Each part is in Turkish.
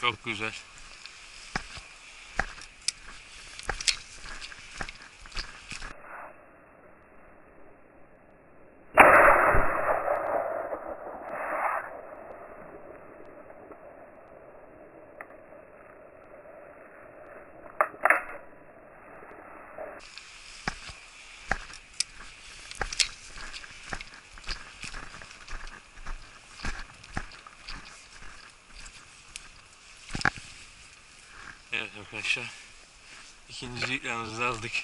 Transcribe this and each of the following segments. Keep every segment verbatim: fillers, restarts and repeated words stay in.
Çok güzel. Evet arkadaşlar, ikinci ikramımızı aldık.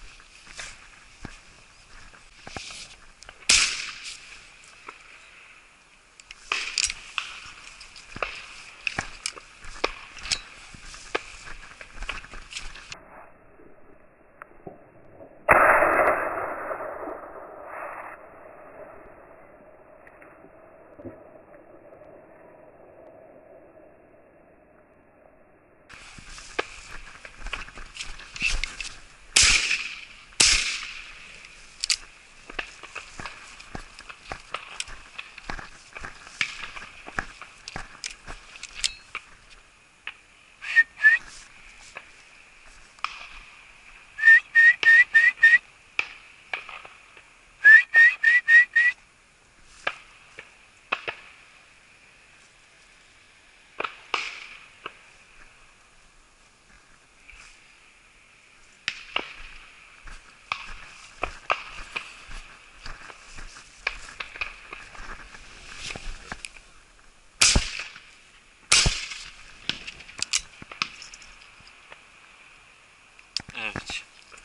Evet.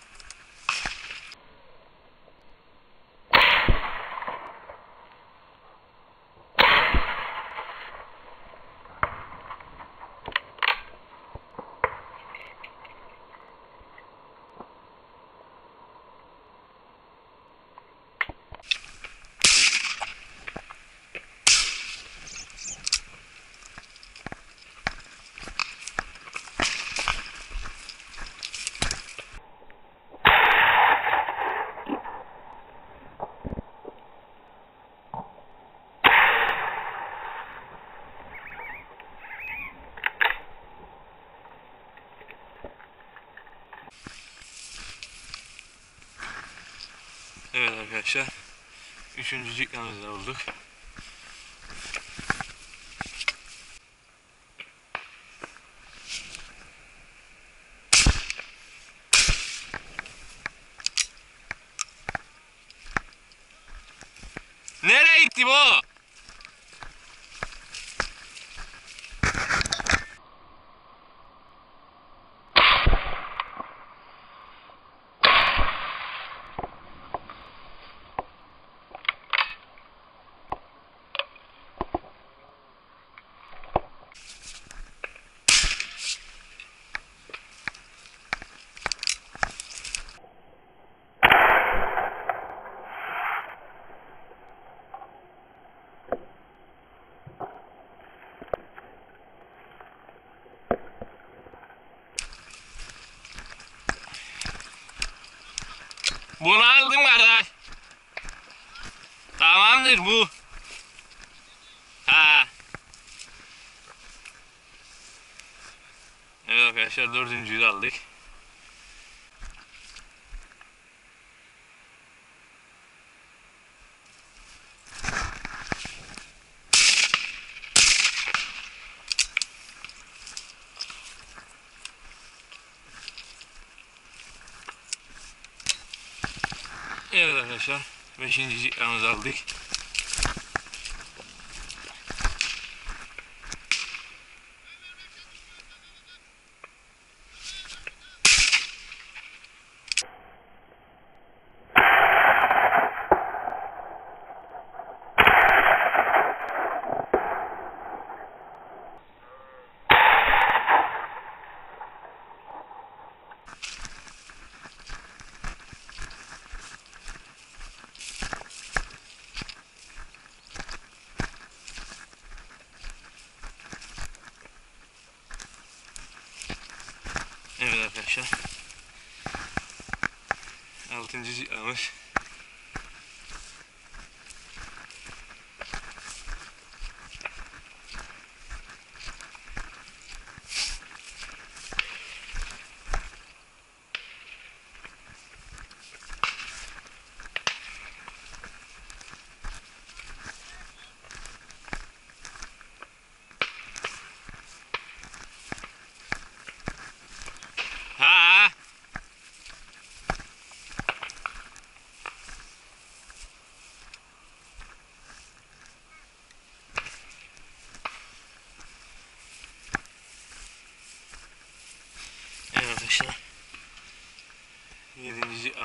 Evet arkadaşlar, üçüncü ikramımızda olduk. Nereye gitti bu? Bunu aldım kardeş. Tamamdır bu. Ha. Evet arkadaşlar, dördüncüyü de aldık. Evet arkadaşlar, beşinci ikramımızı aldık. Evet arkadaşlar, altıncı ikramımız.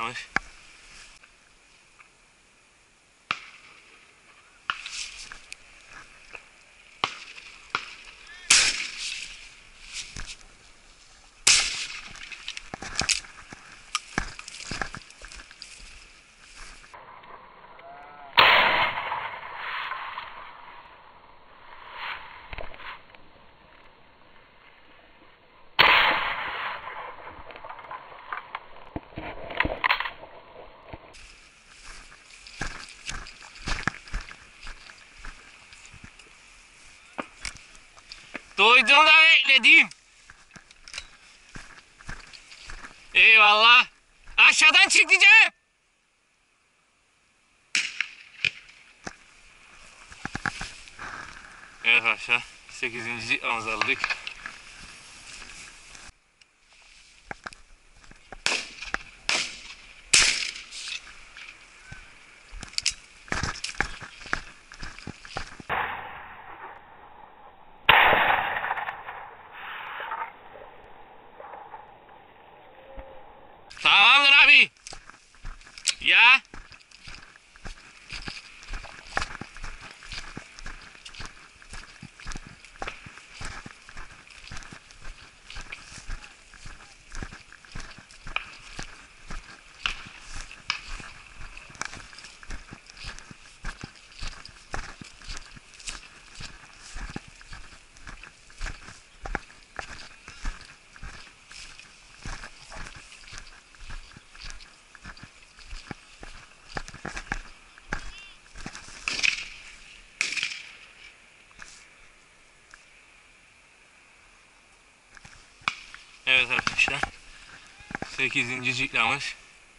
zıplamış. Duydum da bekledim. Eyvallah. Aşağıdan çık diyeceğim. Evet aşağı. sekizinci amız aldık. Tamamdır abi. Ya. Evet arkadaşlar. sekizinci ciklamız.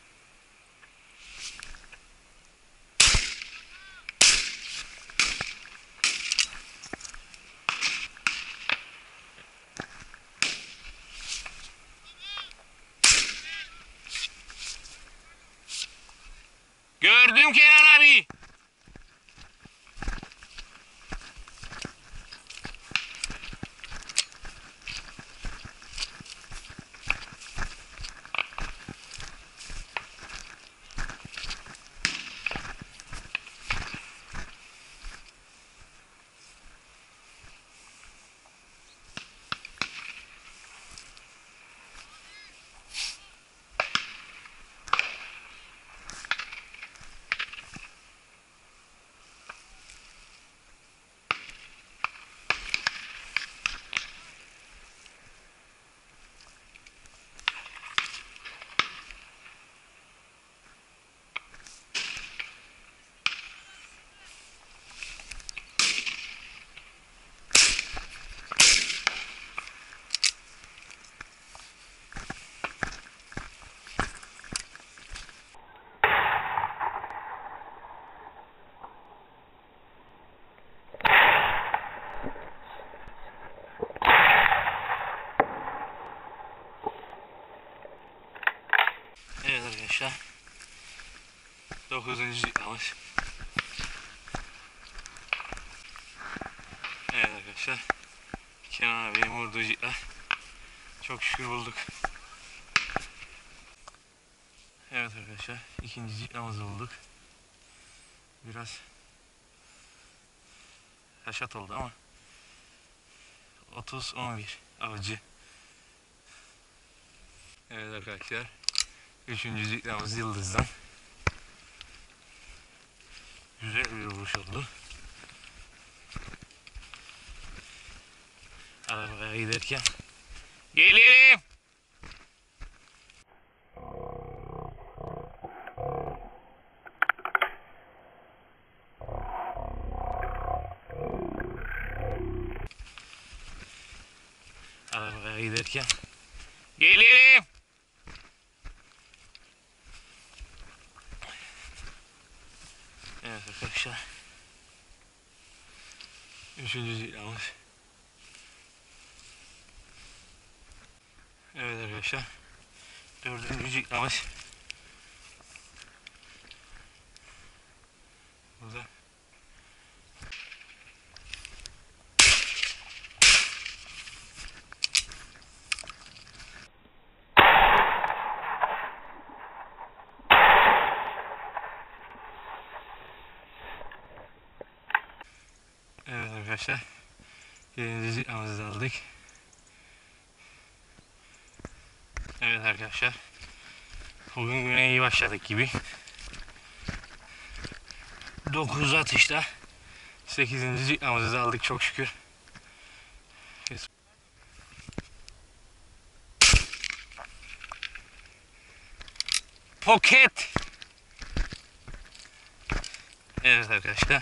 Gördüm Kenan abi. Evet arkadaşlar. dokuzuncu ciklamız. Evet arkadaşlar. Kenan abinin vurduğu cikler. Çok şükür bulduk. Evet arkadaşlar. ikinci ciklamızı bulduk. Biraz haşat oldu ama otuz on bir avcı. Evet arkadaşlar. Üçüncü ciklamız yıldızdan. Güzel bir vuruş oldu. Arabaya giderken gelirim. Arabaya giderken gelirim. Evet arkadaşlar. Üçüncü ciklamız. Evet arkadaşlar. Dördüncü ciklamız. Burada. Evet arkadaşlar. Birinci ziklamızı aldık. Evet arkadaşlar. Bugün güne iyi başladık gibi. dokuz atışta sekizinci ziklamızı aldık çok şükür. Pocket. Evet arkadaşlar.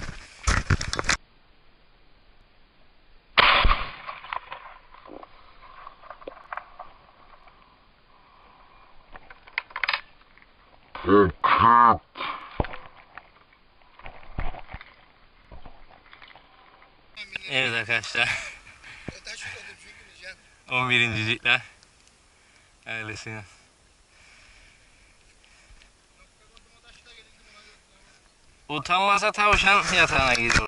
Evet arkadaşlar. on birinci zikla. Öylesine. Utanmasa tavşan yatağına gidiyor.